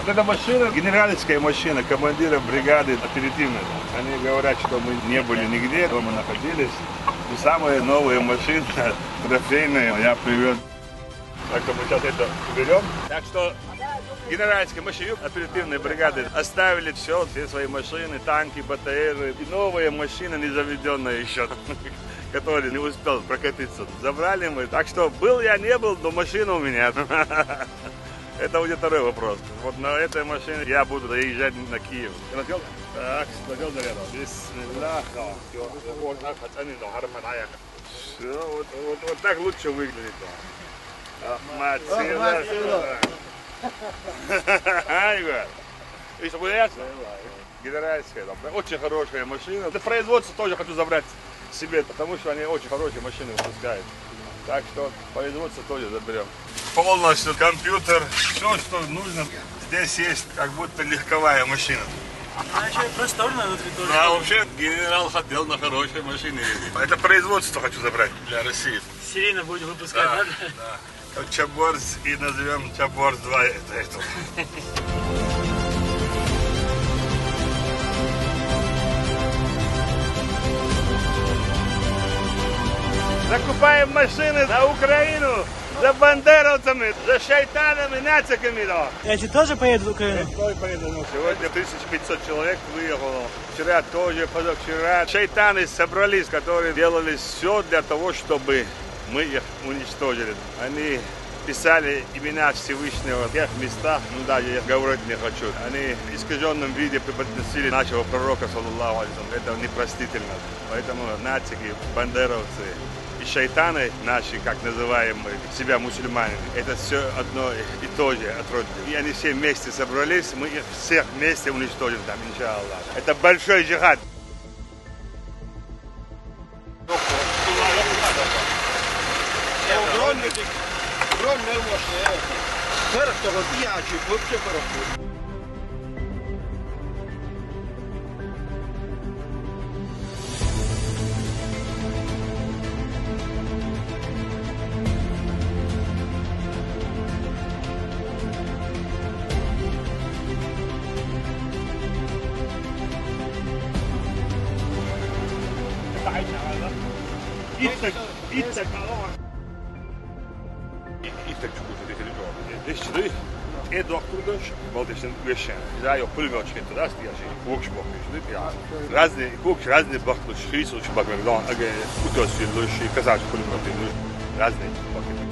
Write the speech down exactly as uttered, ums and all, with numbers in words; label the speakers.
Speaker 1: Вот эта машина, генеральская машина командира бригады оперативной. Они говорят, что мы не были нигде, дома находились. И самая новая машина, трофейная, я привез. Так что мы сейчас это уберем. Так что генеральская машина оперативной бригады оставили все, все свои машины, танки, БТРы. И новая машина, не заведенная еще, который не успел прокатиться. Забрали мы. Так что был я, не был, но машина у меня. Это уже второй вопрос. Вот на этой машине я буду доезжать на Киев. Так, надел зарядом. Бисмиллах. Все, вот, вот, вот так лучше выглядит. Мать, генеральская, очень хорошая машина. Это производство тоже хочу забрать себе, потому что они очень хорошие машины выпускают. Так что производство тоже заберем. Полностью компьютер, все, что нужно. Здесь есть как будто легковая машина.
Speaker 2: Она еще и просторная внутри тоже.
Speaker 1: Да, вообще генерал хотел на хорошей машине ездить. Это производство хочу забрать для России.
Speaker 2: Серийно будем выпускать, да?
Speaker 1: Да. Да. Чаборс и назовем Чаборс два. Это, это. Закупаем машины на Украину за бандеровцами, за шайтанами, нациками. Да.
Speaker 2: Эти тоже поедут в Украину?
Speaker 1: Сегодня тысяча пятьсот человек выехало. Вчера тоже, позавчера. Шайтаны собрались, которые делали все для того, чтобы мы их уничтожили. Они писали имена Всевышнего в тех местах, ну даже я говорить не хочу. Они в искаженном виде преподносили нашего пророка, саллаллаху алейхи ва саллям. Это непростительно. Поэтому нацики, бандеровцы и шайтаны наши, как называем мы себя мусульманами, это все одно и то же отродье. И они все вместе собрались, мы их всех вместе уничтожим там, иншаллах. Это большой джихад. Itse čukusti territorio. Deci e doktordaş, baldeşten üyeşen. Zayo pulgočke to rast jaži kukšbok, štit ja. Razne kukš, razne bakluš, hisu, bakmegdan, age utos je loši, kazač pulgotin, razne bakluš.